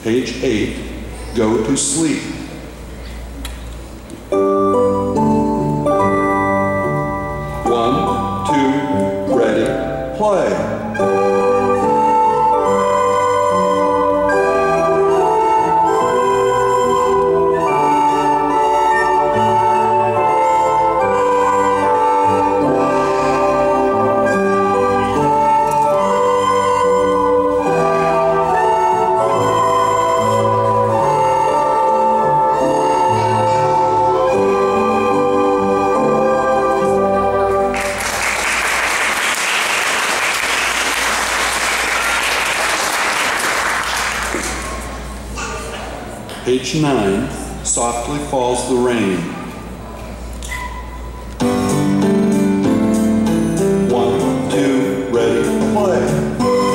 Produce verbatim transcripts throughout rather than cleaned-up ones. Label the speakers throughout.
Speaker 1: Page eight, Go to Sleep. One, two, ready, play. Page nine, Softly Falls the Rain. One, two, ready, play.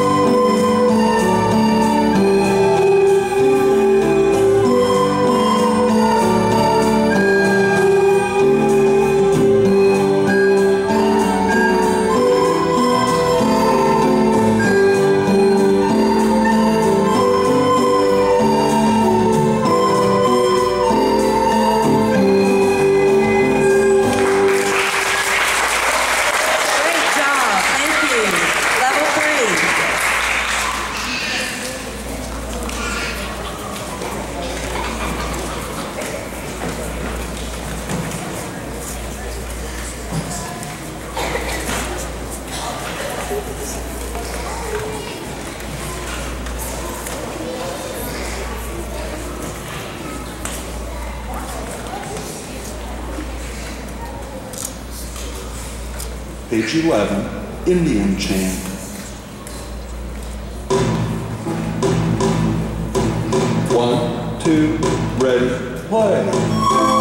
Speaker 1: Page eleven, Indian Chant. One, two, ready, play.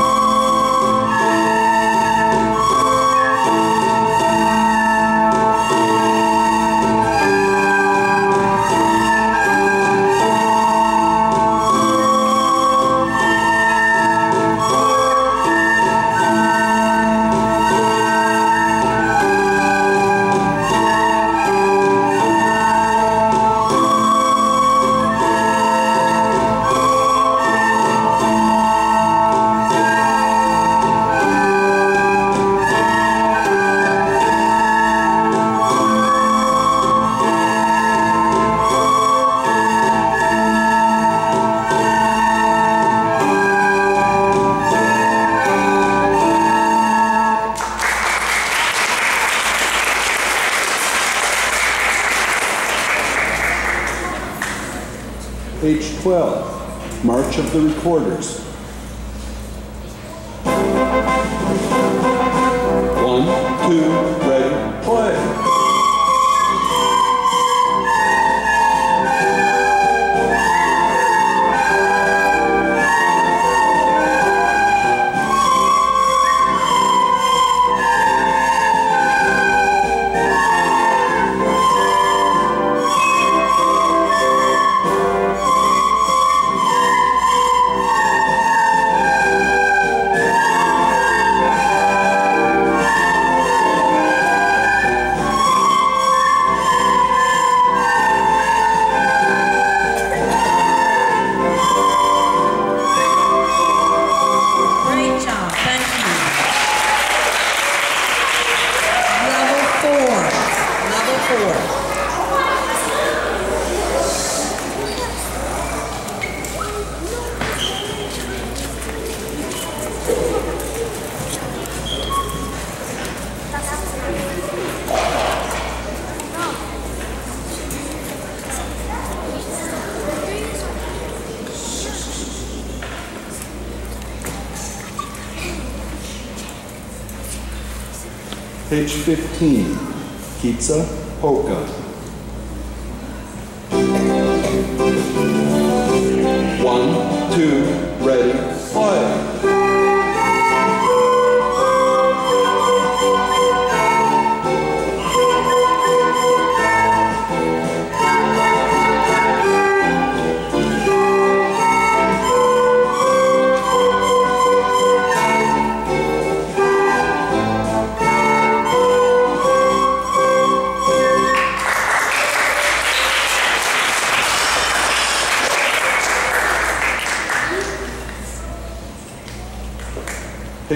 Speaker 1: Page twelve, March of the Recorders. One, two, ready, play. Page fifteen, Pizza Polka. One, two, ready, play.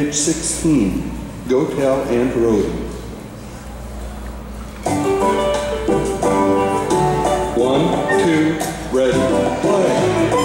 Speaker 1: Page sixteen, Go Tell Aunt Rhody. One, two, ready, play.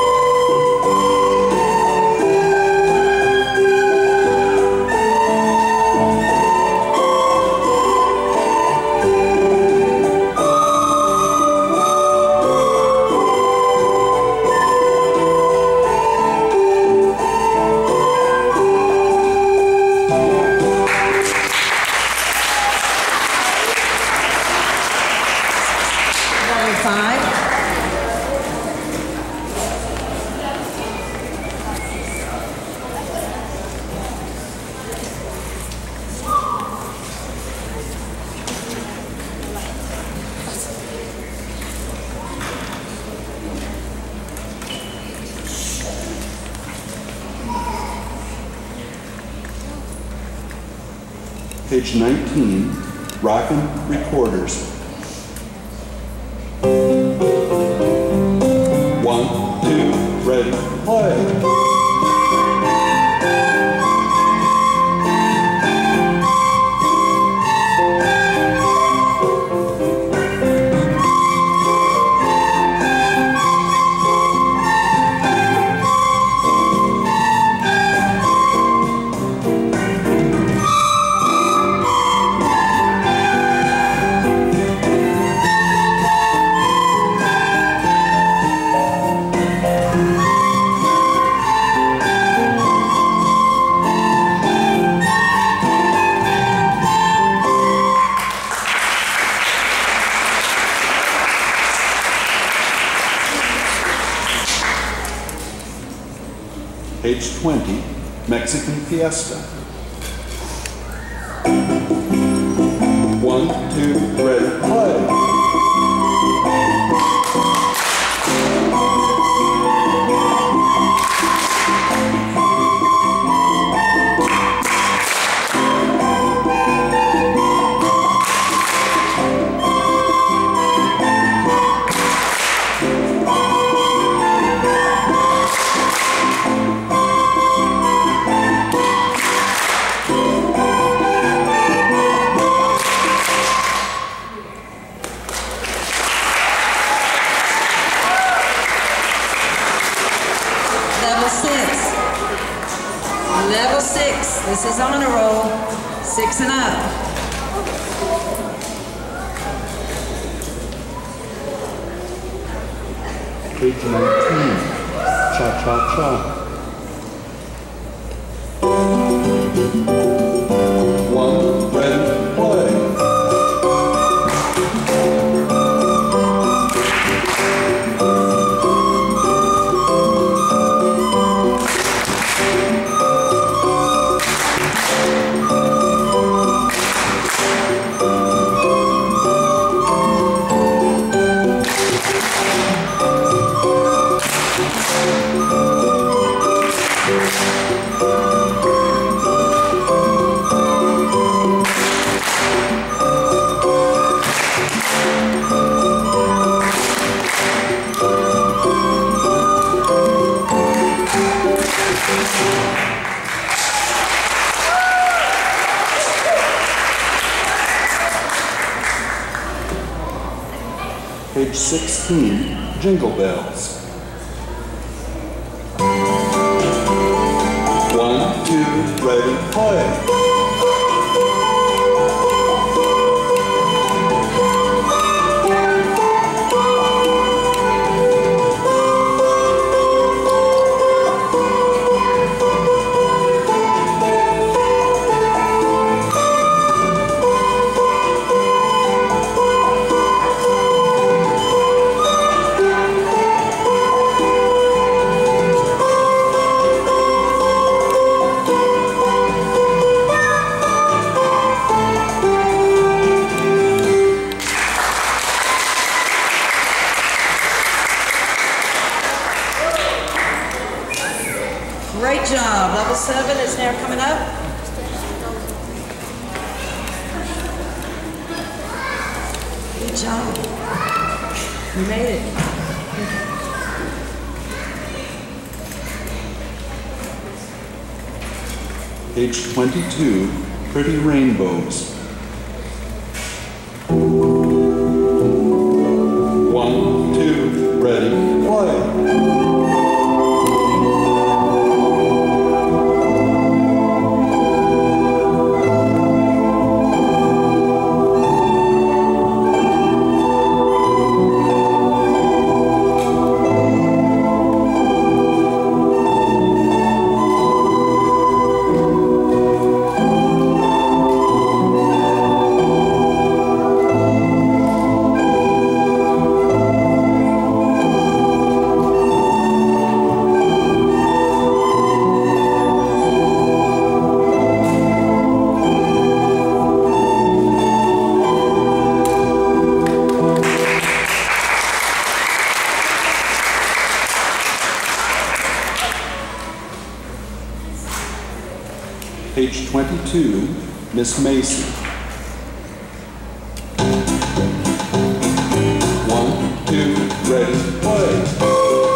Speaker 1: Page nineteen, Rockin' Recorders. One, two, ready, play. Page twenty, Mexican Fiesta. One, two, ready, play.
Speaker 2: Level six, this is honor roll, six and up.
Speaker 1: Page nineteen, Cha-Cha-Cha. One, ready, play. Page sixteen, Jingle Bells. One, two, ready, play.
Speaker 2: Great job. Level seven is now coming up. Good job. You made it.
Speaker 1: Page twenty-two, Pretty Rainbows. One, two, ready, play. Page twenty-two, Miss Macy. One, two, ready, play.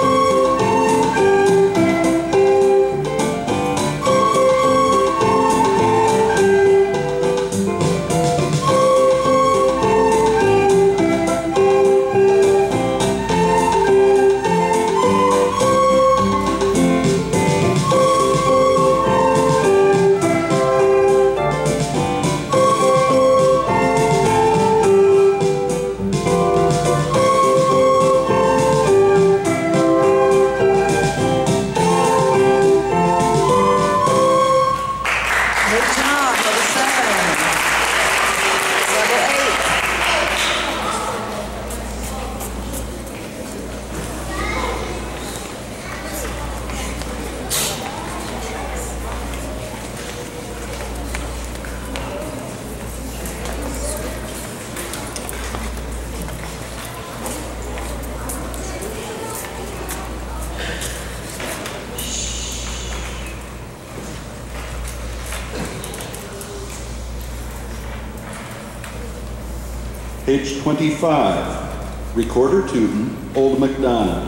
Speaker 1: Page twenty-five, Recorder Tootin', Old MacDonald.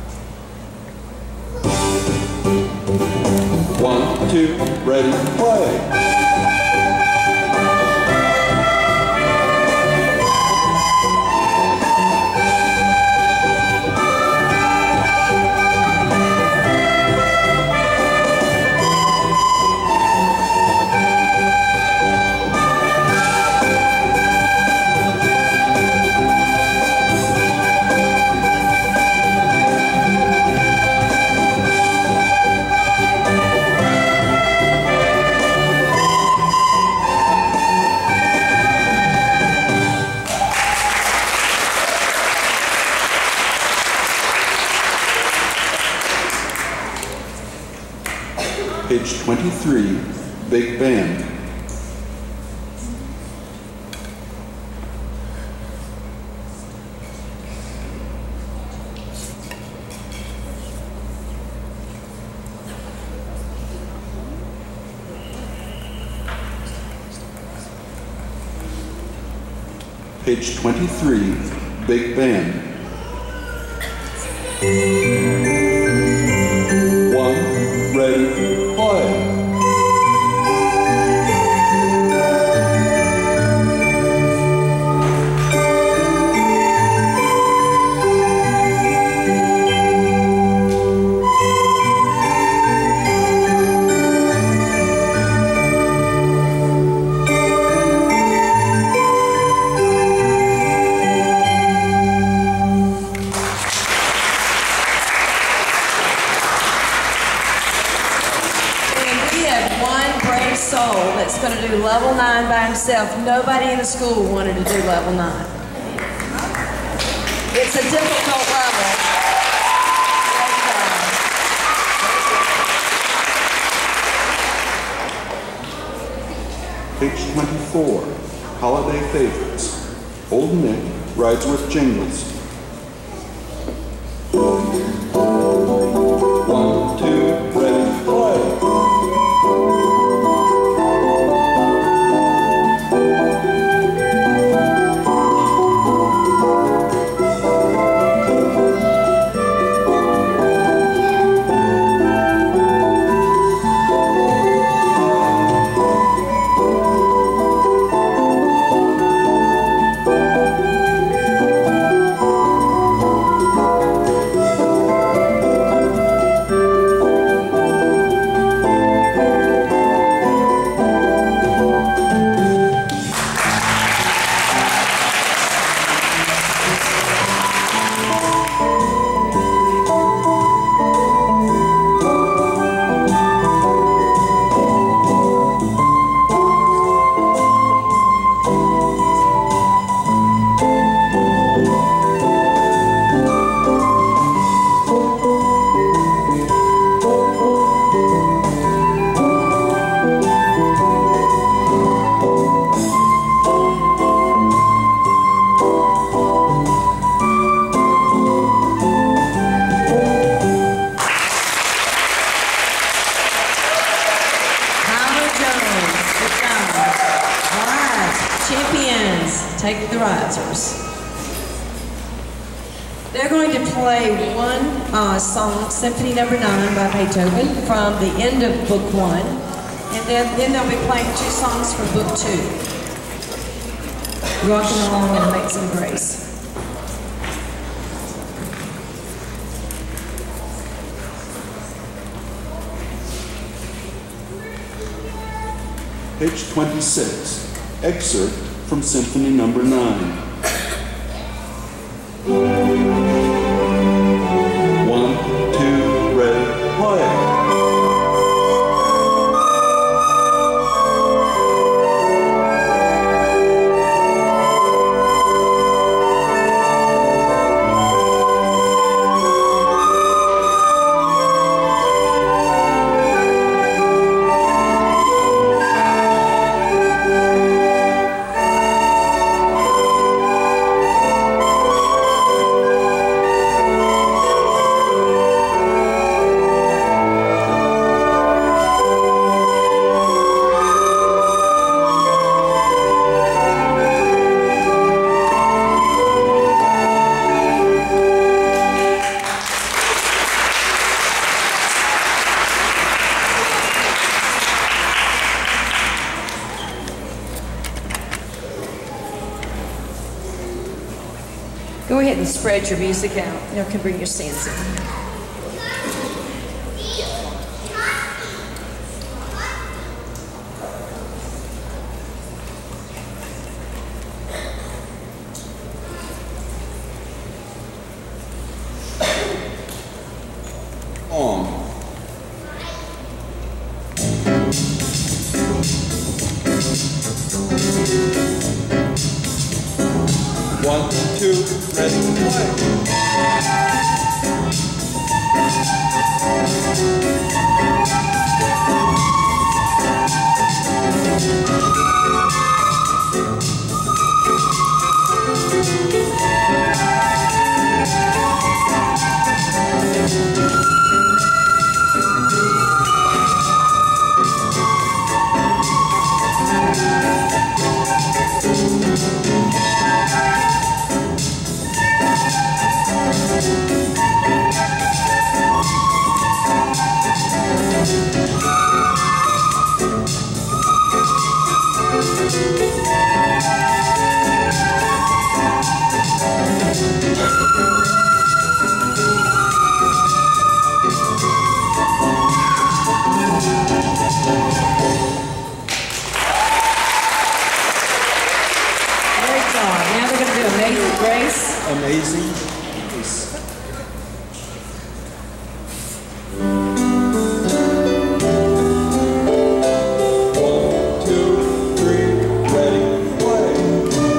Speaker 1: One, two, ready, play. Page twenty-three, Big Band. Page twenty-three, Big Band. One, ready, play.
Speaker 2: Soul that's going to do level nine by himself. Nobody in the school wanted to do level nine. It's a difficult level.
Speaker 1: Page twenty-four, Holiday Favorites. Old Nick rides with Jingles. One, two, ready, play.
Speaker 2: Take the risers. They're going to play one uh, song, Symphony Number Nine by Beethoven, from the end of Book One, and then, then they'll be playing two songs from Book Two. Rocking along in Amazing Grace.
Speaker 1: Page twenty-six, excerpt from Symphony Number Nine. One, two, ready, play.
Speaker 2: Go ahead and spread your music out. You can bring your stands in.
Speaker 1: On. One, two, ready, play. Amazing Grace. One, two, three, ready, play.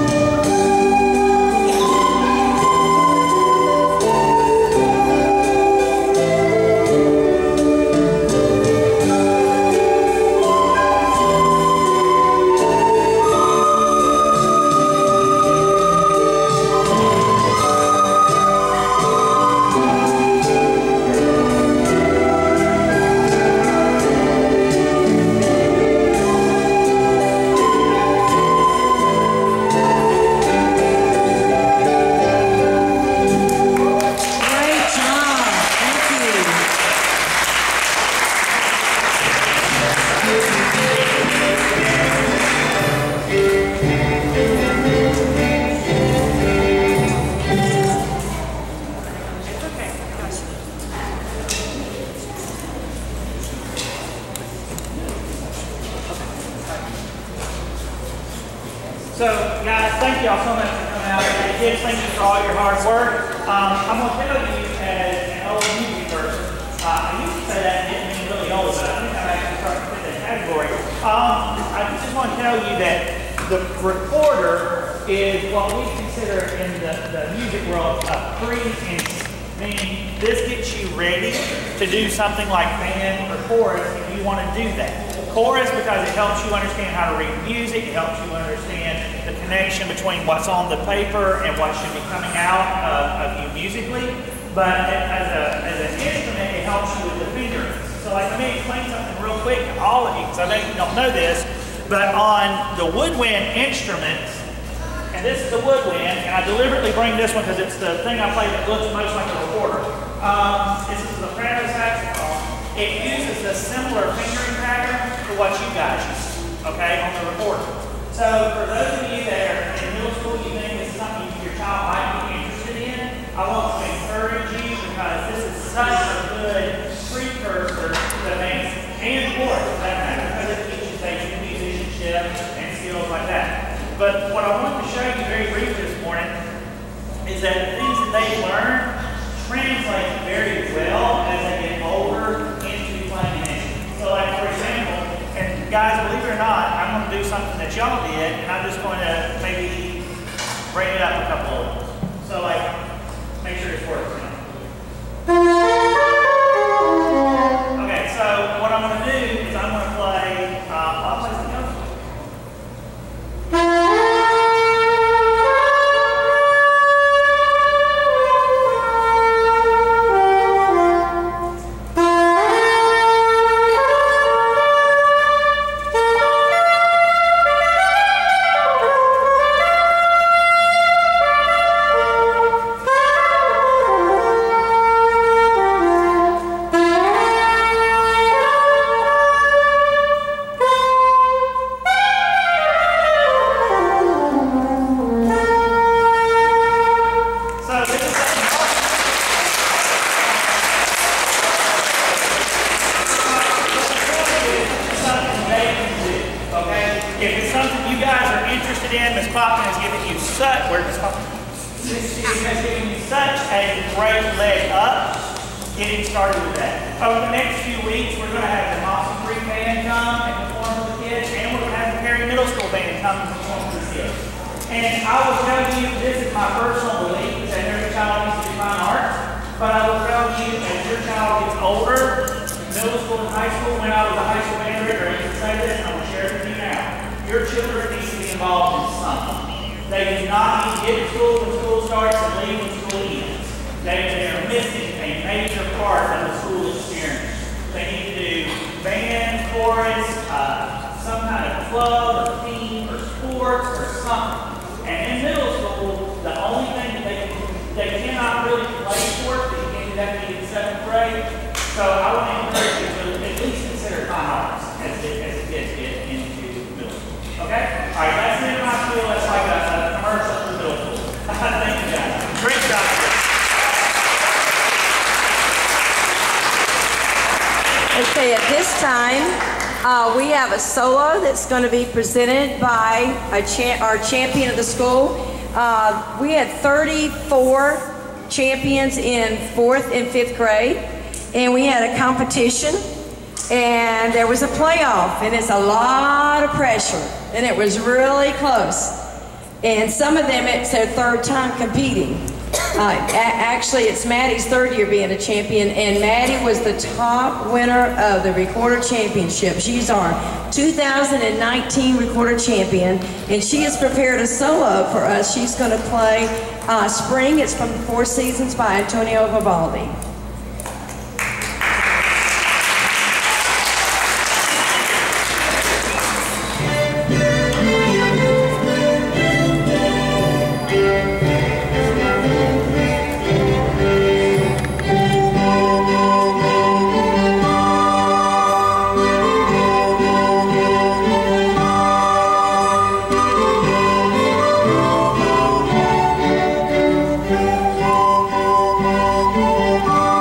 Speaker 3: So, guys, thank y'all so much for coming out today. Kids, thank you for all your hard work. Um, I'm going to tell you, as an old music person, uh, I used to say that and didn't mean really old, but I think I'm actually starting to fit that category. Um, I just want to tell you that the recorder is what we consider in the, the music world a pre-instrument. Meaning, this gets you ready to do something like band or chorus if you want to do that. Chorus because it helps you understand how to read music, it helps you understand the connection between what's on the paper and what should be coming out of, of you musically. But as, a, as an instrument, it helps you with the fingering. So like, let me explain something real quick to all of you, because I know you don't know this, but on the woodwind instruments, and this is a woodwind, and I deliberately bring this one because it's the thing I play that looks most like a recorder. Um, this is the soprano saxophone. It uses a similar fingering pattern to what you guys use, okay, on the recorder. So for those of you that are in middle school, you think this is something your child might be interested in, I want to encourage you because this is such a good precursor to dance and chorus, for that matter, because it teaches basic musicianship and skills like that. But what I want to show you very briefly this morning is that the things that they learn translate very well as they get older into playing an instrument. So like for example, and guys, believe it or not, I'm going to do something that y'all did, and I'm just going to maybe bring it up a couple of levels. So like, make sure this works now. Okay, so what I'm going to do is I'm going to play, uh, I'll play something else.
Speaker 2: Okay, at this time, uh, we have a solo that's going to be presented by a cha our champion of the school. Uh, we had thirty-four champions in fourth and fifth grade, and we had a competition, and there was a playoff, and it's a lot of pressure, and it was really close. And some of them, it's their third time competing. Uh, actually, it's Maddie's third year being a champion, and Maddie was the top winner of the Recorder Championship. She's our two thousand nineteen Recorder Champion, and she has prepared a solo for us. She's going to play uh, Spring. It's from the Four Seasons by Antonio Vivaldi.
Speaker 4: Thank you.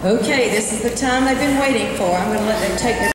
Speaker 2: Okay, this is the time they've been waiting for. I'm going to let them take their